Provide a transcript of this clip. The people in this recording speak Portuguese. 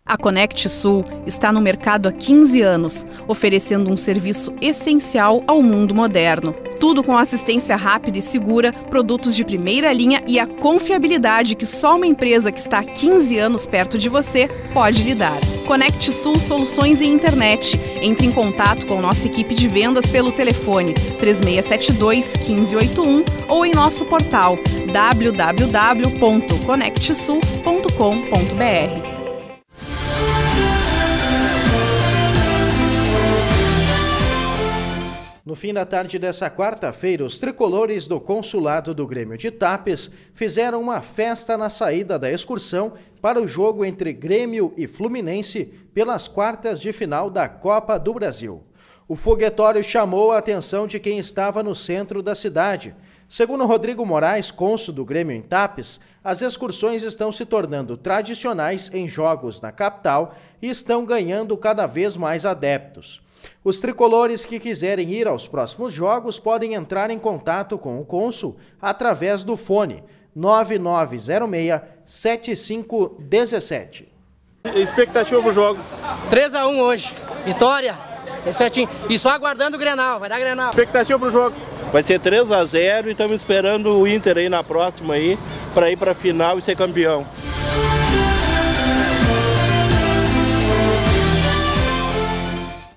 A Conect Sul está no mercado há 15 anos, oferecendo um serviço essencial ao mundo moderno. Tudo com assistência rápida e segura, produtos de primeira linha e a confiabilidade que só uma empresa que está há 15 anos perto de você pode lhe dar. Conect Sul Soluções em Internet. Entre em contato com nossa equipe de vendas pelo telefone 3672-1581 ou em nosso portal www.conectsul.com.br. No fim da tarde dessa quarta-feira, os tricolores do Consulado do Grêmio de Tapes fizeram uma festa na saída da excursão para o jogo entre Grêmio e Fluminense pelas quartas de final da Copa do Brasil. O foguetório chamou a atenção de quem estava no centro da cidade. Segundo Rodrigo Moraes, cônsul do Grêmio em Tapes, as excursões estão se tornando tradicionais em jogos na capital e estão ganhando cada vez mais adeptos. Os tricolores que quiserem ir aos próximos jogos podem entrar em contato com o cônsul através do fone 9906-7517. Expectativa pro jogo? 3-1 hoje. Vitória. É certinho. E só aguardando o Grenal. Vai dar Grenal. Expectativa pro jogo? Vai ser 3-0 e estamos esperando o Inter aí na próxima aí para ir para a final e ser campeão.